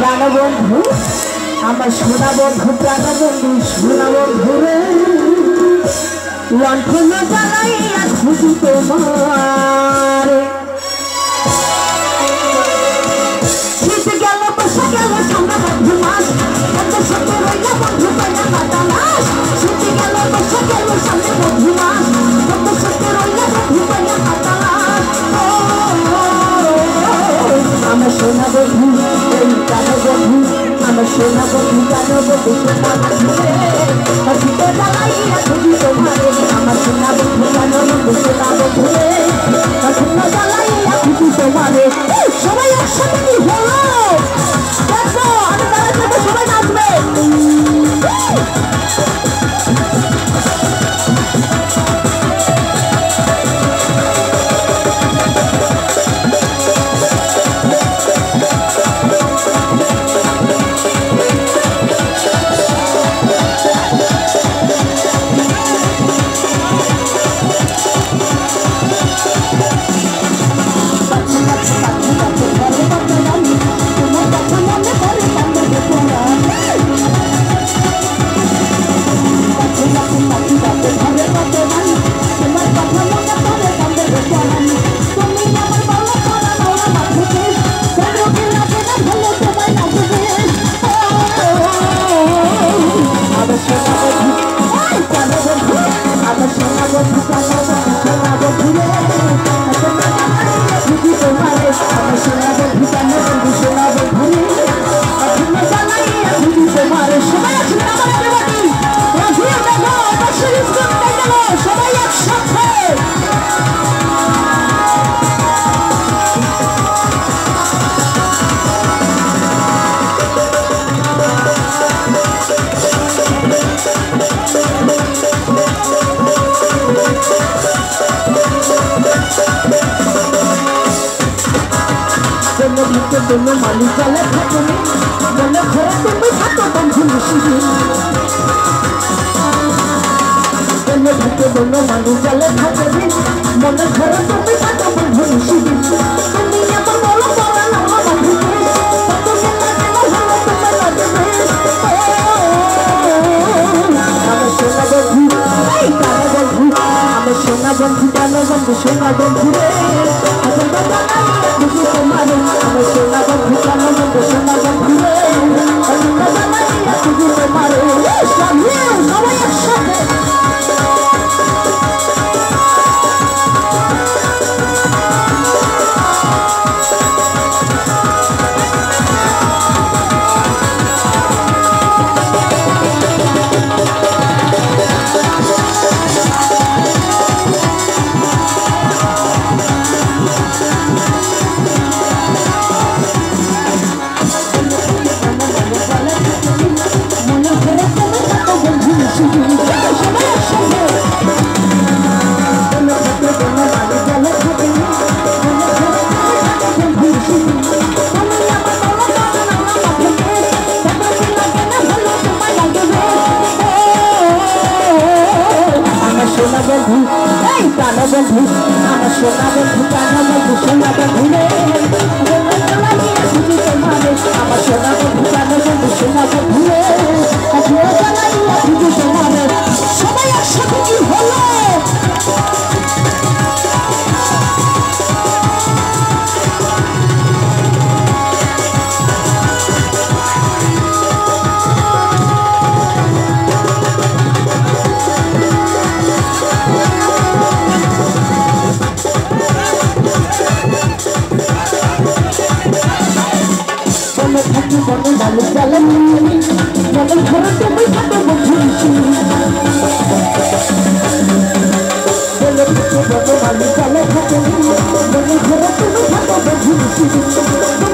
প্রাণবন্ধু আমার সোনা বন্ধু প্রাণবন্ধু সোনা বন্ধু রে লণ্ঠন জ্বালাইয়া খুঁজি তোমার শীত গেল বসে গেল সামনে বন্ধু মাস বন্ধুর সাথে রইলা বন্ধু পাইয়া কাটা লাশ শীত গেল বসে গেল সামনে বন্ধু মাস বন্ধুর সাথে রইলা বন্ধু পাইয়া কাটা লাশ আমার সোনা বন্ধু এই প্রাণবন্ধু আমার সোনা বন্ধু প্রাণবন্ধু সোনা বন্ধু রে শীত জ্বালাইয়া খুঁজি তোমার আমার সোনা বন্ধু প্রাণবন্ধু সোনা বন্ধু রে শীত জ্বালাইয়া খুঁজি তোমার সবাই একসাথে কি হলো দেখো আমি দাঁড়াতে সবাই নাচবে दोनों मालिक चले खतने दोनों घर तुम्हें खातो बंधु मुश्किल दोनों घर दोनों मालिक चले खतने दोनों घर तुम्हें खातो बंधु मुश्किल तुम्हें ये तो बोलो बोला ना बंधु तो तुम्हें ना बोलो तुम्हें लगे हमें सोना बंधु नहीं काला बंधु हमें सोना बंधु काला बंधु सोना बंधु रे हमें बंधु खुशी तुम्हारे हमें सोना बंधु काला बंधु सोना बंधु रे हमें बंधु खुशी तुम्हारे सभी सभी एकसाथे Thank you.